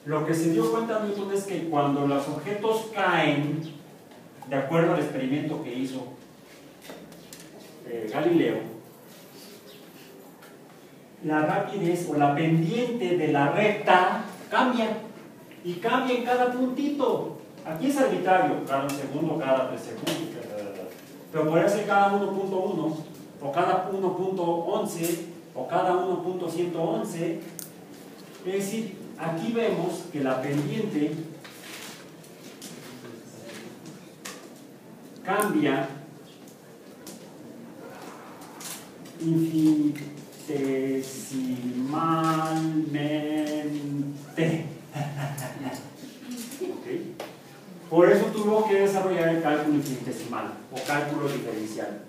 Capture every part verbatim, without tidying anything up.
Lo que se dio cuenta Newton es que cuando los objetos caen, de acuerdo al experimento que hizo eh, Galileo, la rapidez o la pendiente de la recta cambia, y cambia en cada puntito. Aquí es arbitrario, cada segundo, cada tres segundos, pero podría ser cada uno punto uno, o cada uno punto once, o cada uno punto ciento once. Es decir, aquí vemos que la pendiente cambia infinitesimalmente. ¿Okay? Por eso tuvo que desarrollar el cálculo infinitesimal o cálculo diferencial.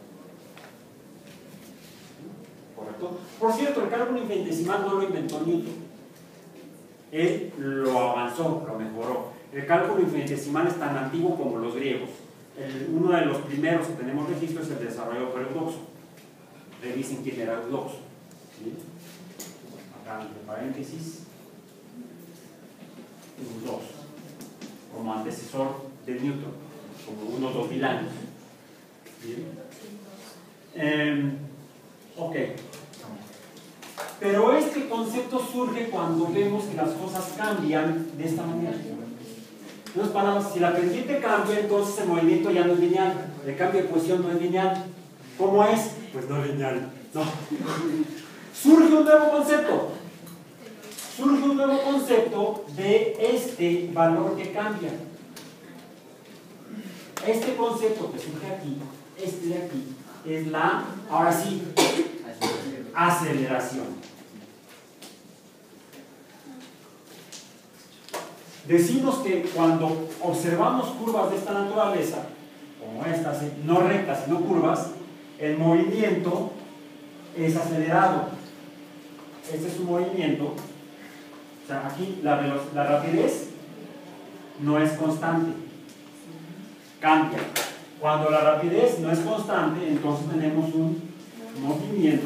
¿Correcto? Por cierto, el cálculo infinitesimal no lo inventó Newton. Él lo avanzó, lo mejoró. El cálculo infinitesimal es tan antiguo como los griegos. El, uno de los primeros que tenemos registro es el desarrollo por Eudoxo. Revisen quién era Eudoxo. ¿Sí? Acá entre paréntesis, Eudoxo, como antecesor de Newton, como unos dos mil años. ¿Sí? Eh, ok. Pero este concepto surge cuando vemos que las cosas cambian de esta manera. En otras palabras, si la pendiente cambia, entonces el movimiento ya no es lineal. El cambio de posición no es lineal. ¿Cómo es? Pues no lineal. No. Surge un nuevo concepto. Surge un nuevo concepto de este valor que cambia. Este concepto que surge aquí, este de aquí, es la, ahora sí, aceleración. Decimos que cuando observamos curvas de esta naturaleza, como estas, no rectas sino curvas, el movimiento es acelerado. Este es un movimiento, o sea, aquí la, la rapidez no es constante, cambia. Cuando la rapidez no es constante, entonces tenemos un movimiento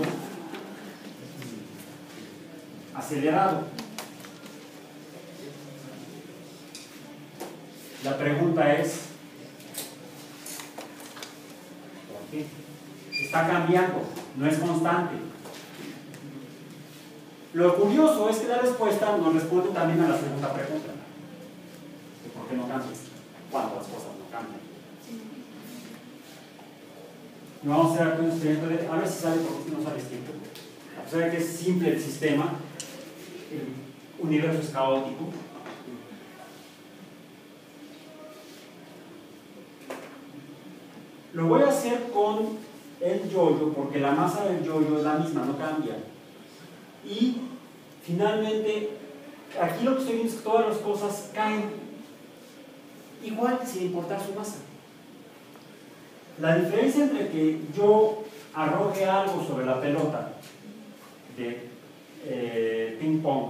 acelerado. La pregunta es, ¿por qué? Está cambiando, no es constante. Lo curioso es que la respuesta nos responde también a la segunda pregunta. ¿Por qué no cambia? Cuando las cosas no cambian. Y vamos a hacer aquí un experimento de, a ver si sale, porque no sale siempre. A pesar de que es simple el sistema, el universo es caótico. Lo voy a hacer con el yoyo, porque la masa del yoyo es la misma, no cambia. Y finalmente, aquí lo que estoy viendo es que todas las cosas caen igual sin importar su masa. La diferencia entre que yo arroje algo sobre la pelota de eh, ping pong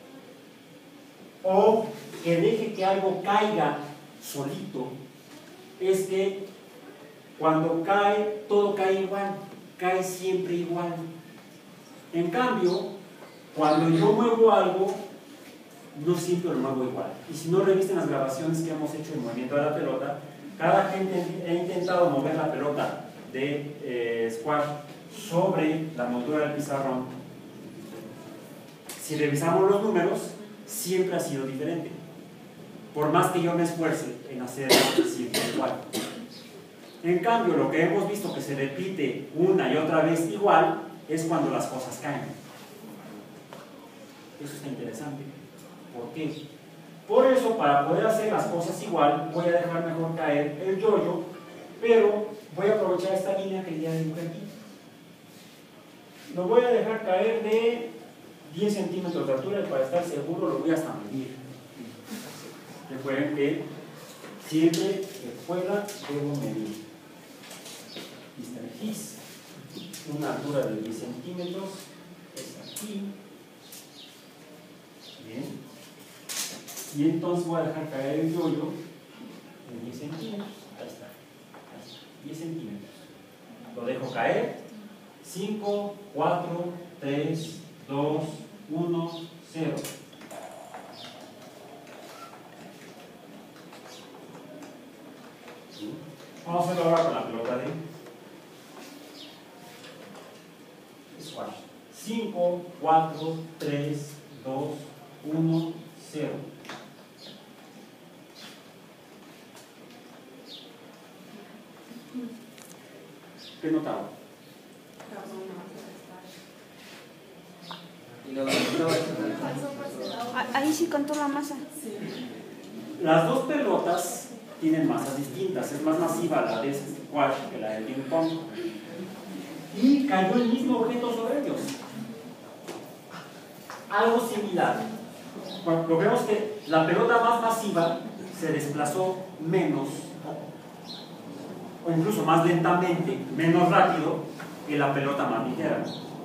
o que deje que algo caiga solito es que cuando cae, todo cae igual, cae siempre igual. En cambio, cuando yo muevo algo, no siempre lo muevo igual. Y si no revisen las grabaciones que hemos hecho en el movimiento de la pelota, cada gente ha intentado mover la pelota de eh, squash sobre la moldura del pizarrón. Si revisamos los números, siempre ha sido diferente. Por más que yo me esfuerce en hacer siempre igual. En cambio, lo que hemos visto que se repite una y otra vez igual es cuando las cosas caen. Eso está interesante. ¿Por qué? Por eso, para poder hacer las cosas igual, voy a dejar mejor caer el yoyo, pero voy a aprovechar esta línea que ya dibujé aquí. Lo voy a dejar caer de diez centímetros de altura y para estar seguro lo voy hasta medir. Recuerden que siempre que pueda debo medir. mister Gis, una altura de diez centímetros, es aquí. Bien. Y entonces voy a dejar caer el yoyo en diez centímetros. Ahí está. Ahí está. diez centímetros. Lo dejo caer. cinco, cuatro, tres, dos, uno, cero. Vamos a hacerlo ahora con la pelota de squash. cinco, cuatro, tres, dos, uno, cero. ¿Qué notaron? Ahí sí contó la masa. Las dos pelotas tienen masas distintas. Es más masiva la de squash que la de ping pong. Y cayó el mismo objeto sobre ellos. Algo similar. Bueno, lo vemos que la pelota más masiva se desplazó menos, o incluso más lentamente, menos rápido que la pelota más ligera.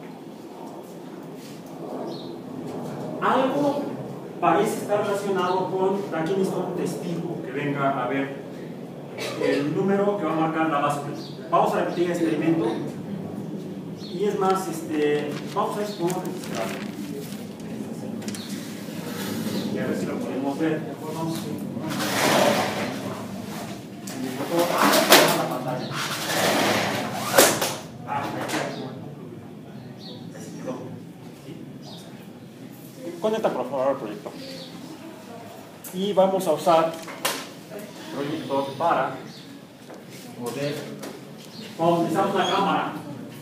Algo parece estar relacionado con, aquí necesito un testigo que venga a ver el número que va a marcar la báscula. Vamos a repetir el experimento y es más, este, vamos a ver si podemos registrarlo. Y a ver si lo podemos ver. Vamos a la pantalla. Ah, conecta por favor el proyector. Y vamos a usar el proyector para poder, vamos a utilizar una cámara.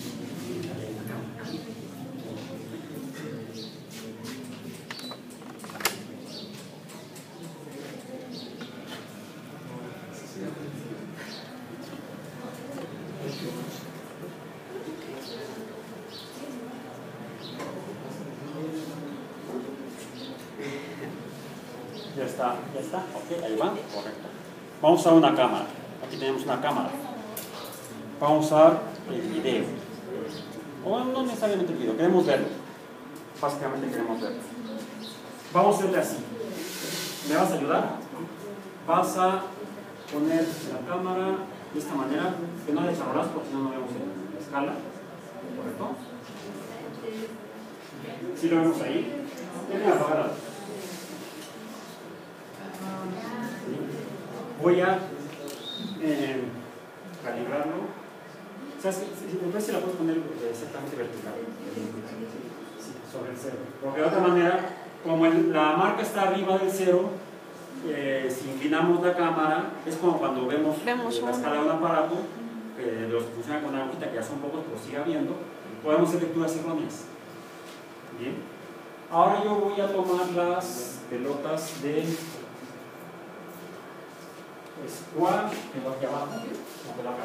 Ya está, ya está, ok, ahí va, correcto. Vamos a usar una cámara, aquí tenemos una cámara. Vamos a usar el video. O no necesariamente el video, queremos verlo. Básicamente queremos verlo. Vamos a hacerle así. ¿Me vas a ayudar? Vas a poner la cámara de esta manera, que no le desarrollas porque si no, no vemos la escala. ¿Correcto? ¿Sí lo vemos ahí? Voy a apagar la luz. Voy a eh, calibrarlo. O sea, si, si, si, si la puedes poner exactamente vertical. Sí, sobre el cero. Porque de otra manera, como el, la marca está arriba del cero, eh, si inclinamos la cámara, es como cuando vemos, vemos eh, la escala de un aparato, eh, los que funcionan con agujita, que ya son pocos, pero sigue habiendo, podemos hacer lecturas erróneas. Bien. Ahora yo voy a tomar las pelotas de squash, que va aquí abajo, o de acá.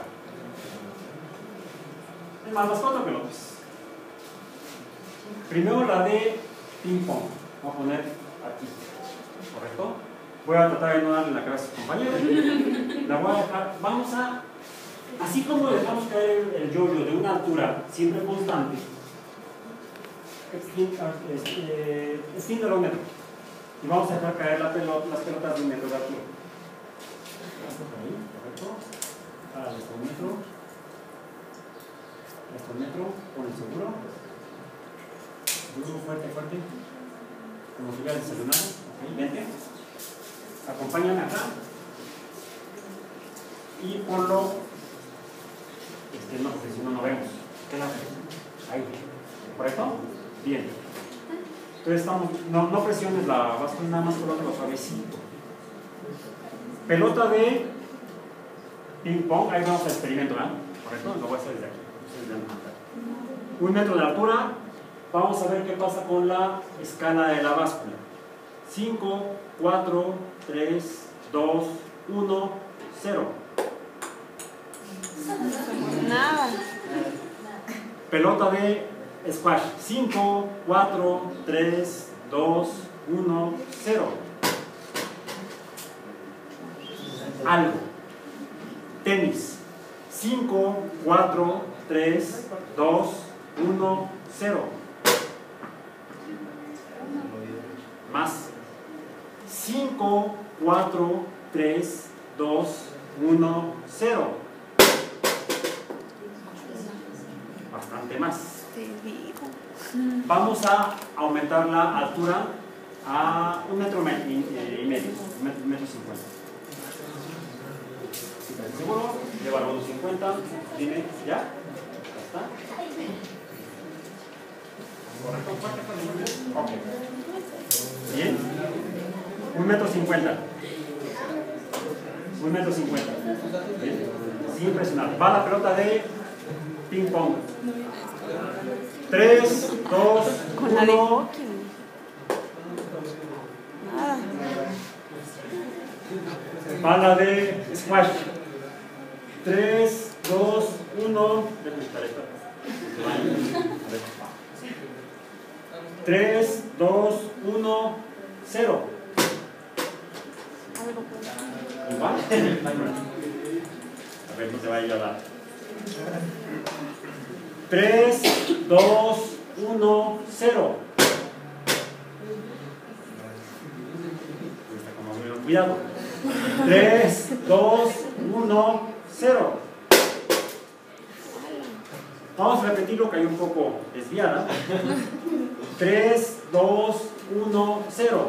Es más, las cuatro pelotas. Primero la de ping pong. Voy a poner aquí. ¿Correcto? Voy a tratar de no darle la cabeza a sus compañeros. La voy a dejar. Vamos a. Así como dejamos caer el yo-yo de una altura siempre constante, extiende un metro. Y vamos a dejar caer la pelota, las pelotas de un metro de altura. Ahí, correcto. Para nuestro metro. Nuestro metro con el seguro. Duro, fuerte, fuerte. Como si hubiera desayunado. Ok, vente. Acompáñame acá. Y ponlo. Este, no, porque si no, no vemos. Ahí. ¿Correcto? Bien. Entonces estamos. No, no presiones la báscula, nada más colócalo suavecito. Pelota de ping pong, ahí vamos al experimento, ¿verdad? ¿Correcto? Lo voy a hacer desde aquí. Un metro de altura. Vamos a ver qué pasa con la escala de la báscula. cinco, cuatro, tres, dos, uno, cero. Nada. Pelota de squash. cinco, cuatro, tres, dos, uno, cero. Algo. Tenis. cinco, cuatro, tres, dos, uno, cero. Más. cinco, cuatro, tres, dos, uno, cero. Bastante más. Vamos a aumentar la altura a un metro y medio, un metro, metro cincuenta. ¿Seguro? Lleva los cincuenta. Dime, ¿ya? ¿Ya está? ¿Correcto? Ok. Bien. Un metro cincuenta. Un metro cincuenta. Bien. Sin presionar. Va la pelota de ping pong. Tres, dos, Con la de uno. hockey. Nada. Va la de squash. Tres, dos, uno. Tres, dos, uno, cero. ¿Igual? A ver, no te va a ayudar. Tres, dos, uno, cero. Cuidado. Tres, dos, uno, cero. Vamos a repetirlo que hay un poco desviada. Tres, dos, uno, cero.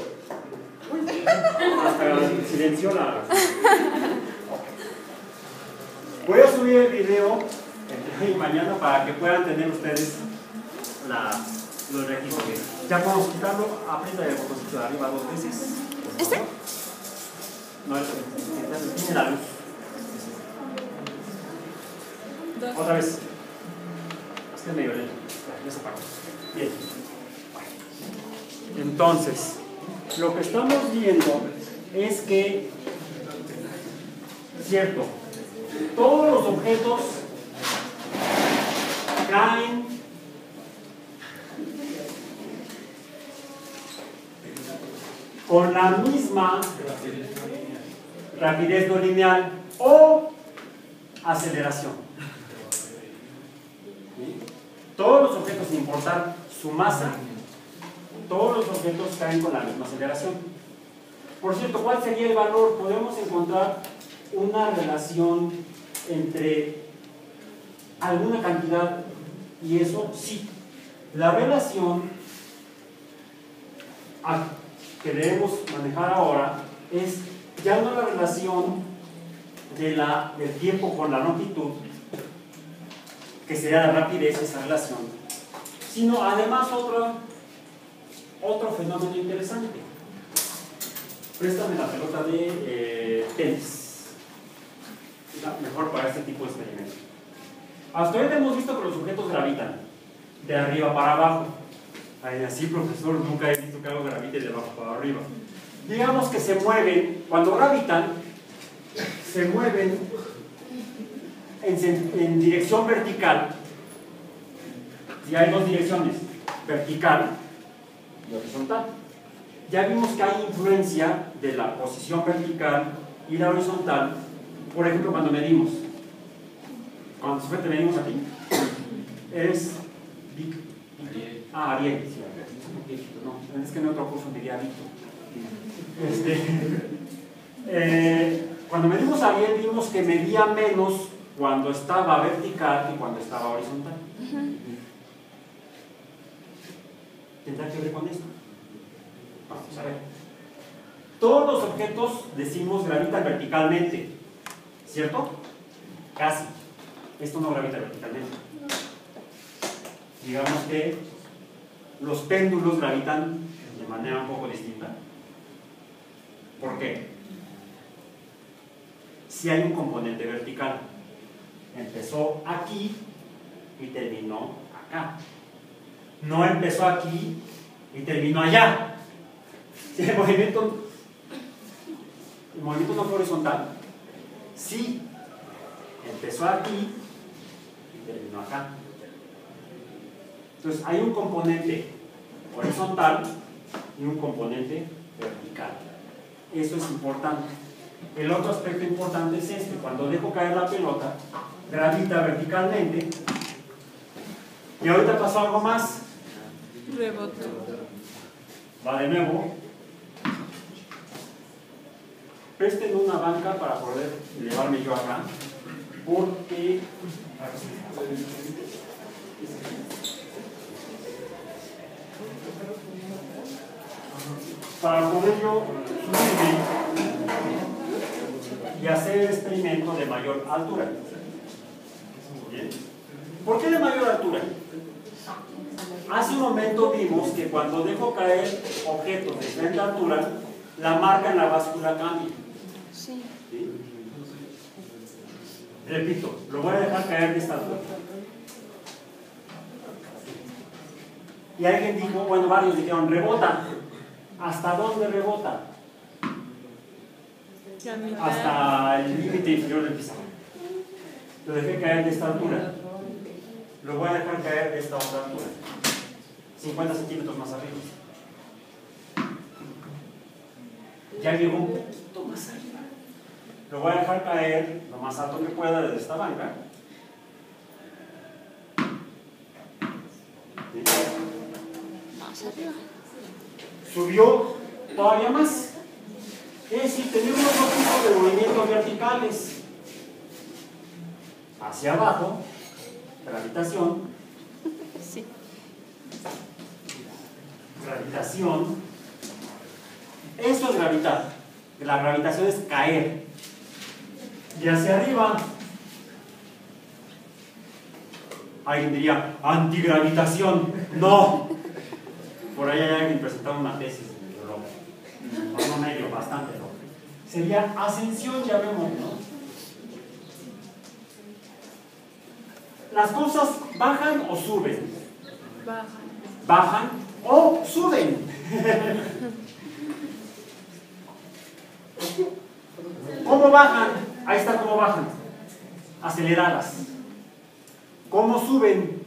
Hasta silenció la. Voy a subir el video entre hoy y mañana para que puedan tener ustedes la, los registros. Ya podemos quitarlo. Aprieta el botoncito de arriba dos veces. ¿Este? No, este. Tiene la luz. Otra vez. Este es medio lento. Ya se apagó. Bien. Entonces, lo que estamos viendo es que, cierto, todos los objetos caen con la misma rapidez no lineal o aceleración. Todos los objetos, sin importar su masa, todos los objetos caen con la misma aceleración. Por cierto, ¿cuál sería el valor? Podemos encontrar una relación entre alguna cantidad y eso sí. La relación que debemos manejar ahora es ya no la relación de la, del tiempo con la longitud, que sería la rapidez, esa relación, sino además otro, otro fenómeno interesante. Préstame la pelota de eh, tenis, mejor para este tipo de experimento. Hasta ahora hemos visto que los objetos gravitan de arriba para abajo. Ay, así, profesor, nunca he visto que algo gravite de abajo para arriba. Digamos que se mueven, cuando gravitan, se mueven en, en dirección vertical. Si hay dos direcciones, vertical y horizontal. Ya vimos que hay influencia de la posición vertical y la horizontal. Por ejemplo, cuando medimos, cuando suerte medimos aquí, es ah, Ariel, sí, no, es que en otro curso diría Víctor. Este, eh, cuando medimos a Ariel vimos que medía menos cuando estaba vertical que cuando estaba horizontal. ¿Tendrá que ver con esto? Vamos a ver. Todos los objetos, decimos, gravitan verticalmente, ¿cierto? Casi. Esto no gravita verticalmente. Digamos que los péndulos gravitan de manera un poco distinta. ¿Por qué? Si hay un componente vertical, empezó aquí y terminó acá. No empezó aquí y terminó allá. Si el movimiento, el movimiento no fue horizontal, sí, empezó aquí y terminó acá. Entonces hay un componente horizontal y un componente vertical. Eso es importante. El otro aspecto importante es este: cuando dejo caer la pelota, gravita verticalmente. Y ahorita pasó algo más. Rebotó. Va de nuevo. Presten una banca para poder elevarme yo acá, porque para poder yo subirme y hacer el experimento de mayor altura. ¿Bien? ¿Por qué de mayor altura? Hace un momento vimos que cuando dejo caer objetos de diferente altura, la marca en la báscula cambia. Sí. ¿Sí? Repito, lo voy a dejar caer de esta altura. Y alguien dijo, bueno, varios dijeron, rebota. ¿Hasta dónde rebota? La mitad. Hasta el límite inferior del pizarrón. Lo dejé caer de esta altura. Lo voy a dejar caer de esta otra altura. cincuenta centímetros más arriba. Ya llegó un poquito más arriba. Lo voy a dejar caer lo más alto que pueda desde esta banca. ¿Sí? Más arriba. Subió todavía más. Es decir, tenemos dos tipos de movimientos verticales. Hacia abajo, gravitación. Sí. Gravitación. Eso es gravitar. La gravitación es caer. Y hacia arriba, alguien diría, antigravitación. No. Por ahí hay alguien presentando una tesis. No, no medio, bastante loco. Sería ascensión, ya vemos, ¿no? Las cosas bajan o suben. Baja. Bajan o suben. ¿Cómo bajan? Ahí está cómo bajan. Aceleradas. ¿Cómo suben?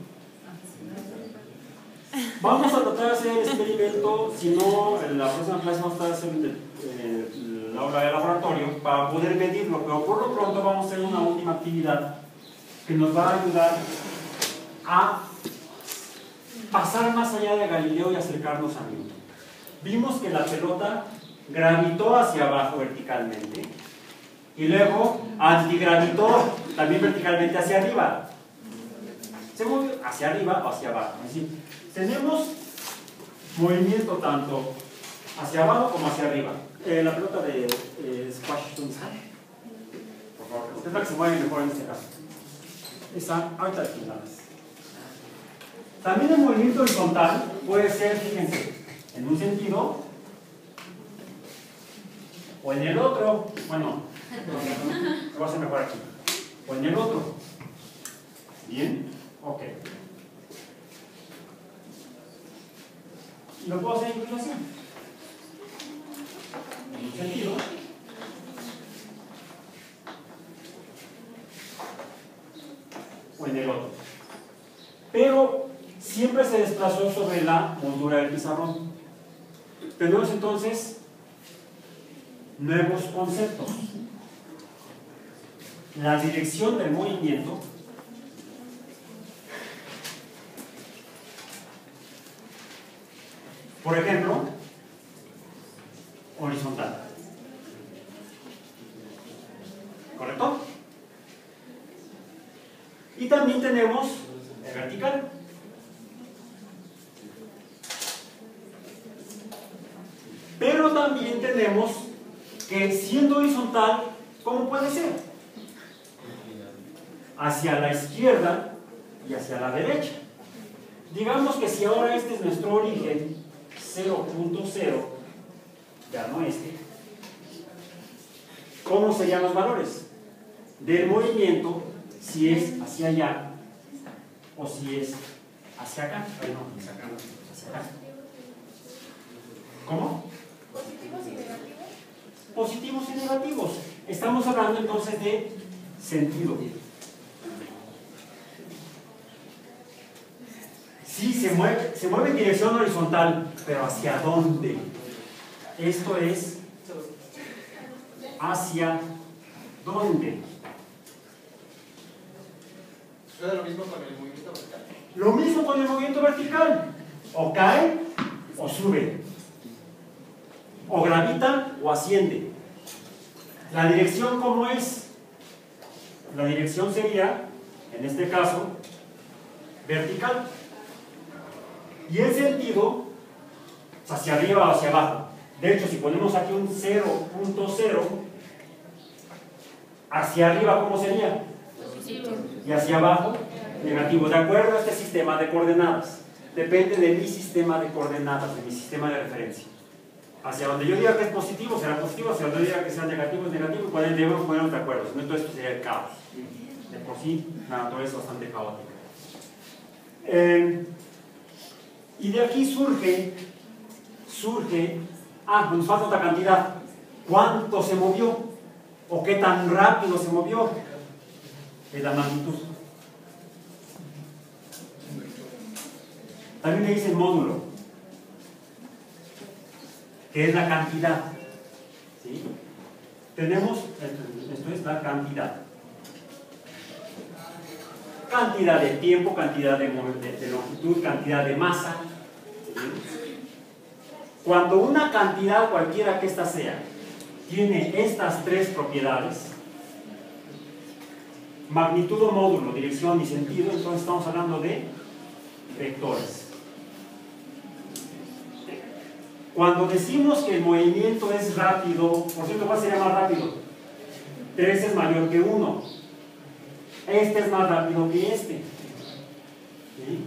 Vamos a tratar de hacer el experimento, si no, en la próxima clase vamos a tratar de hacer el, el, la aula de laboratorio para poder medirlo, pero por lo pronto vamos a hacer una última actividad que nos va a ayudar a pasar más allá de Galileo y acercarnos a Newton. Vimos que la pelota gravitó hacia abajo verticalmente y luego antigravitó también verticalmente hacia arriba. Se mueve hacia arriba o hacia abajo. Es decir, tenemos movimiento tanto hacia abajo como hacia arriba. Eh, la pelota de eh, squash, ¿dónde está? Por favor, es la que se mueve mejor en este caso. Esa, ahorita al final. También el movimiento horizontal puede ser, fíjense, en un sentido o en el otro. Bueno, lo voy a hacer mejor aquí. O en el otro. Bien, ok. Y lo puedo hacer incluso así. En un sentido. O en el otro. Pero siempre se desplazó sobre la moldura del pizarrón. Tenemos entonces nuevos conceptos. La dirección del movimiento por ejemplo, horizontal. ¿Correcto? Y también tenemos el vertical. Pero también tenemos que siendo horizontal, ¿cómo puede ser? Hacia la izquierda y hacia la derecha. Digamos que si ahora este es nuestro origen, cero punto cero, ya no este, ¿cómo serían los valores del movimiento si es hacia allá o si es hacia acá? Ay, no, hacia acá, hacia acá. ¿Cómo? ¿Positivos y negativos? Positivos y negativos. Estamos hablando entonces de sentido. Sí, se mueve, se mueve en dirección horizontal, pero ¿hacia dónde? Esto es ¿hacia dónde? ¿Sucede lo mismo con el movimiento vertical? Lo mismo con el movimiento vertical. O cae o sube. O gravita o asciende. ¿La dirección cómo es? La dirección sería, en este caso, vertical. Y el sentido, hacia arriba o hacia abajo. De hecho, si ponemos aquí un cero punto cero, Hacia arriba, ¿cómo sería? Y hacia abajo, negativo. De acuerdo a este sistema de coordenadas. Depende de mi sistema de coordenadas, de mi sistema de referencia. Hacia donde yo diga que es positivo, será positivo. Hacia donde yo diga que sea negativo, es negativo. Y por ahí debemos ponernos de acuerdo. Si no, todo esto sería el caos. De por sí, la naturaleza es bastante caótica. Eh, y de aquí surge, surge, ah, nos falta otra cantidad. ¿Cuánto se movió? ¿O qué tan rápido se movió? Es la magnitud. También le dicen módulo, que es la cantidad. ¿Sí? Tenemos, esto es la cantidad. Cantidad de tiempo, cantidad de, de, de longitud, cantidad de masa. ¿Sí? Cuando una cantidad, cualquiera que ésta sea, tiene estas tres propiedades, magnitud o módulo, dirección y sentido, entonces estamos hablando de vectores. Cuando decimos que el movimiento es rápido, por cierto, ¿cuál sería más rápido? tres es mayor que uno. Este es más rápido que este. ¿Sí?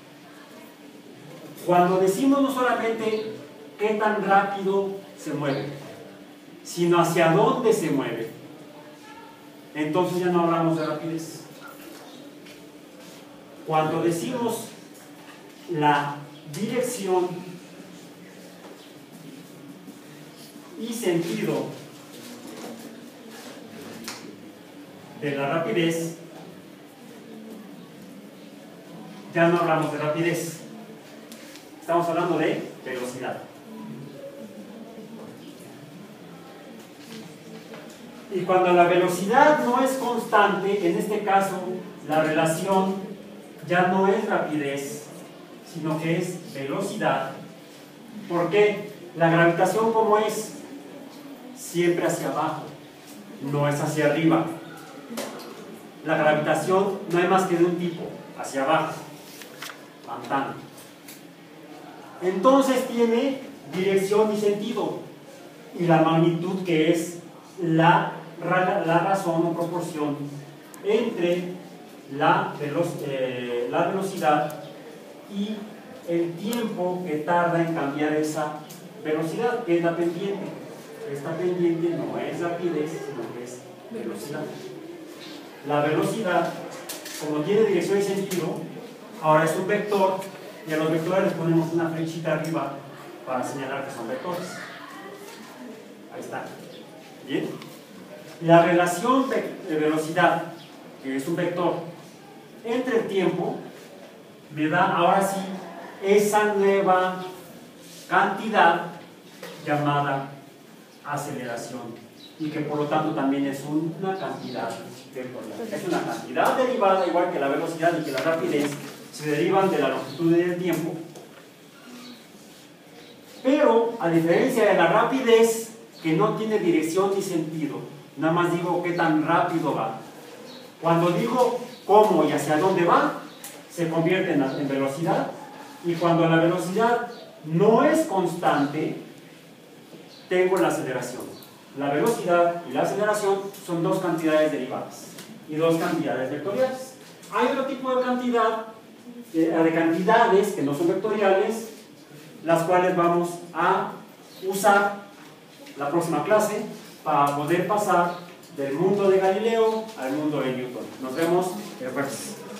Cuando decimos no solamente qué tan rápido se mueve, sino hacia dónde se mueve, entonces ya no hablamos de rapidez. Cuando decimos la dirección y sentido de la rapidez, ya no hablamos de rapidez, estamos hablando de velocidad. Y cuando la velocidad no es constante, en este caso la relación ya no es rapidez, sino que es velocidad. ¿Por qué? La gravitación, ¿cómo es? Siempre hacia abajo, no es hacia arriba. La gravitación no hay más que de un tipo, hacia abajo, pantano. Entonces tiene dirección y sentido, y la magnitud, que es la, la razón o proporción entre la, velo, eh, la velocidad y el tiempo que tarda en cambiar esa velocidad, que es la pendiente. Esta pendiente no es rapidez, sino que es velocidad. La velocidad, como tiene dirección y sentido, ahora es un vector, y a los vectores les ponemos una flechita arriba para señalar que son vectores. Ahí está. Bien. La relación de velocidad, que es un vector, entre el tiempo, me da ahora sí esa nueva cantidad llamada aceleración, y que por lo tanto también es una cantidad vectorial. Es una cantidad derivada, igual que la velocidad y que la rapidez se derivan de la longitud y del tiempo, pero a diferencia de la rapidez, que no tiene dirección ni sentido, nada más digo qué tan rápido va. Cuando digo cómo y hacia dónde va, se convierte en, en velocidad, y cuando la velocidad no es constante, tengo la aceleración. La velocidad y la aceleración son dos cantidades derivadas y dos cantidades vectoriales. Hay otro tipo de cantidad, de, de cantidades que no son vectoriales, las cuales vamos a usar la próxima clase para poder pasar del mundo de Galileo al mundo de Newton. Nos vemos el jueves.